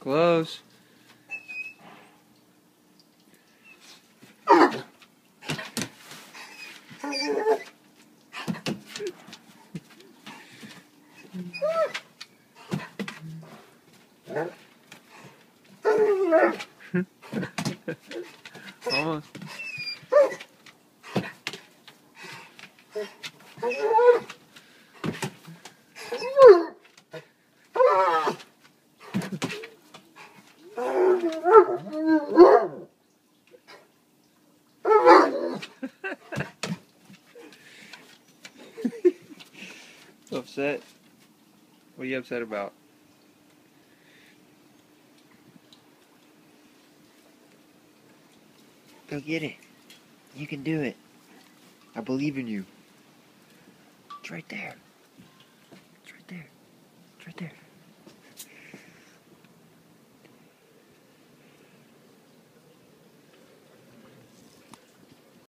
Close. Almost. Upset? What are you upset about? Go get it. You can do it. I believe in you. It's right there. It's right there. It's right there.